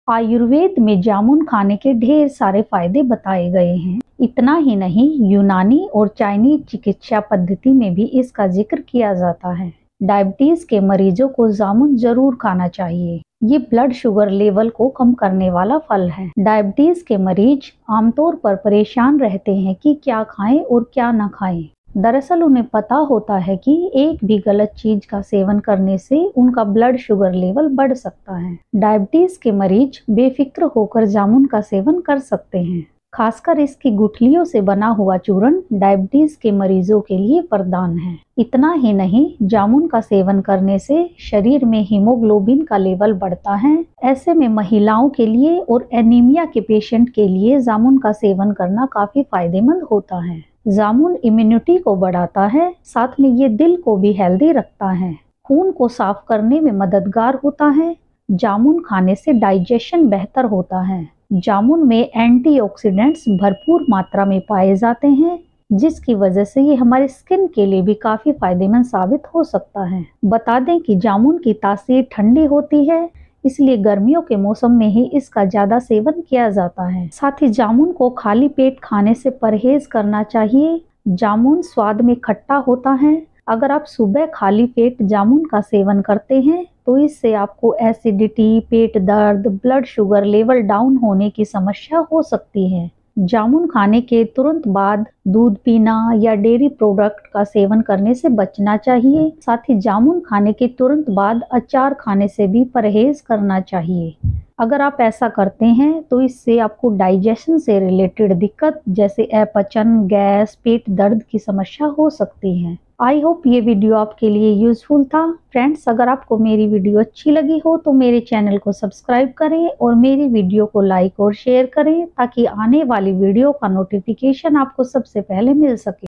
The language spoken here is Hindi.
आयुर्वेद में जामुन खाने के ढेर सारे फायदे बताए गए हैं। इतना ही नहीं, यूनानी और चाइनीज चिकित्सा पद्धति में भी इसका जिक्र किया जाता है। डायबिटीज के मरीजों को जामुन जरूर खाना चाहिए। ये ब्लड शुगर लेवल को कम करने वाला फल है। डायबिटीज के मरीज आमतौर पर परेशान रहते हैं कि क्या खाएं और क्या न खाएं। दरअसल उन्हें पता होता है कि एक भी गलत चीज का सेवन करने से उनका ब्लड शुगर लेवल बढ़ सकता है। डायबिटीज के मरीज बेफिक्र होकर जामुन का सेवन कर सकते हैं। खासकर इसकी गुठलियों से बना हुआ चूर्ण डायबिटीज के मरीजों के लिए वरदान है। इतना ही नहीं, जामुन का सेवन करने से शरीर में हीमोग्लोबिन का लेवल बढ़ता है। ऐसे में महिलाओं के लिए और एनीमिया के पेशेंट के लिए जामुन का सेवन करना काफी फायदेमंद होता है। जामुन इम्यूनिटी को बढ़ाता है, साथ में ये दिल को भी हेल्दी रखता है। खून को साफ करने में मददगार होता है। जामुन खाने से डाइजेशन बेहतर होता है। जामुन में एंटीऑक्सीडेंट्स भरपूर मात्रा में पाए जाते हैं, जिसकी वजह से ये हमारे स्किन के लिए भी काफी फायदेमंद साबित हो सकता है। बता दें कि जामुन की तासीर ठंडी होती है, इसलिए गर्मियों के मौसम में ही इसका ज्यादा सेवन किया जाता है। साथ ही जामुन को खाली पेट खाने से परहेज करना चाहिए। जामुन स्वाद में खट्टा होता है। अगर आप सुबह खाली पेट जामुन का सेवन करते हैं तो इससे आपको एसिडिटी, पेट दर्द, ब्लड शुगर लेवल डाउन होने की समस्या हो सकती है। जामुन खाने के तुरंत बाद दूध पीना या डेयरी प्रोडक्ट का सेवन करने से बचना चाहिए। साथ ही जामुन खाने के तुरंत बाद अचार खाने से भी परहेज करना चाहिए। अगर आप ऐसा करते हैं तो इससे आपको डाइजेशन से रिलेटेड दिक्कत जैसे अपचन, गैस, पेट दर्द की समस्या हो सकती है। आई होप ये वीडियो आपके लिए यूजफुल था। फ्रेंड्स, अगर आपको मेरी वीडियो अच्छी लगी हो तो मेरे चैनल को सब्सक्राइब करें और मेरी वीडियो को लाइक और शेयर करें ताकि आने वाली वीडियो का नोटिफिकेशन आपको सबसे पहले मिल सके।